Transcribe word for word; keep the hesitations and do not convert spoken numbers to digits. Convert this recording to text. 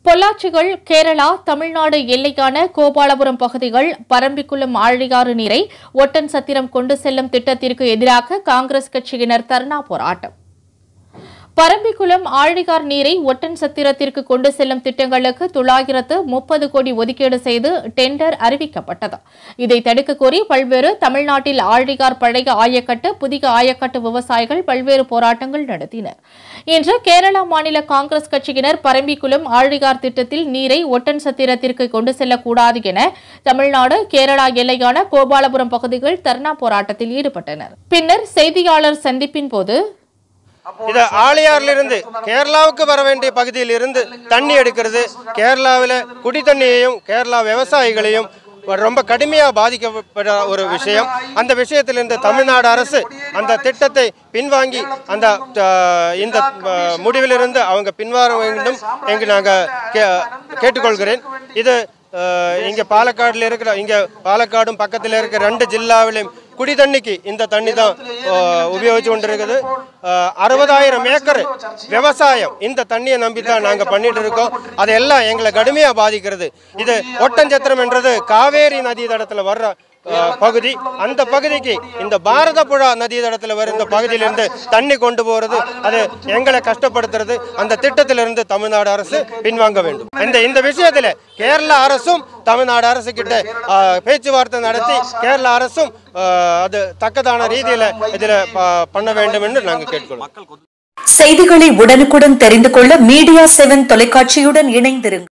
பொள்ளாச்சிகள் கேரளா தமிழ்நாடு எல்லையான கோபாலபுரம் பகுதிகள் பரம்பிக்குளம் ஆழியாறு நீரை ஒட்டன் சத்திரம் கொண்டு செல்லும் திட்டத்திற்கு எதிராக காங்கிரஸ் கட்சியினர் தர்ணா போராட்டம். பரம்பிக்குளம் ஆழியார் நீரை ஒட்டன் சத்திரத்திற்கு கொண்டு செல்லும் திட்டங்களுக்கு தொள்ளாயிரத்து முப்பது கோடி ஒதுக்கீடு செய்து டெண்டர் அறிவிக்கப்பட்டது. இதை தடுக்க கோரி பல்வேறு தமிழ்நாட்டில் ஆழியார் பழைய ஆயக்கட்டு புதிய ஆயக்கட்டு விவசாயிகள் பல்வேறு போராட்டங்கள் நடத்தினர். இன்று கேரளா மாநில காங்கிரஸ் கட்சியினர் பரம்பிக்குளம் ஆழியார் திட்டத்தில் நீரை ஒட்டன் சத்திரத்திற்கு கொண்டு செல்லக்கூடாது என தமிழ்நாடு கேரளா எல்லையான கோபாலபுரம் பகுதிகள் தர்ணா போராட்டத்தில் ஈடுபட்டனர். பின்னர் செய்தியாளர் சந்திப்பின் போது இது ஆழியாறிலிருந்து கேரளாவுக்கு வர வேண்டிய பகுதியில் இருந்து தண்ணி எடுக்கிறது கேரளாவில் குடி தண்ணியையும் கேரளா விவசாயிகளையும் ரொம்ப கடுமையாக பாதிக்கப்பட்ட ஒரு விஷயம். அந்த விஷயத்திலிருந்து தமிழ்நாடு அரசு அந்த திட்டத்தை பின்வாங்கி அந்த இந்த முடிவிலிருந்து அவங்க பின்வாங்க வேண்டும் என்று நாங்கள் கேட்டுக்கொள்கிறேன். இது இங்கே பாலக்காடில் இருக்கிற இங்கே பாலக்காடும் பக்கத்தில் இருக்கிற ரெண்டு ஜில்லாவிலையும் குடி தண்ணிக்கு இந்த தண்ணி தான் உபயோகிச்சு கொண்டிருக்குது. அறுபதாயிரம் ஏக்கர் விவசாயம் இந்த தண்ணியை நம்பி தான் நாங்கள் பண்ணிட்டு இருக்கோம். அதெல்லாம் எங்களை கடுமையாக பாதிக்கிறது. இது ஒட்டஞ்சத்திரம் என்றது காவேரி நதி தடத்தில் வர்ற பகுதி. அந்த பகுதிக்கு இந்த பாரதப்புழா நதி தடத்தில் வர இந்த பகுதியிலிருந்து தண்ணி கொண்டு போகிறது அது எங்களை கஷ்டப்படுத்துறது. அந்த திட்டத்திலிருந்து தமிழ்நாடு அரசு பின்வாங்க வேண்டும். இந்த இந்த விஷயத்தில் கேரளா அரசும் தமிழ்நாடு அரசு கிட்ட பேச்சுவார்த்தை நடத்தி கேரளா அரசும் அது தக்கதான ரீதியில் இதில் பண்ண வேண்டும் என்று நாங்கள் கேட்கிறோம். செய்திகளை உடனுக்குடன் தெரிந்து கொள்ள மீடியா செவன் தொலைக்காட்சியுடன் இணைந்திருங்கள்.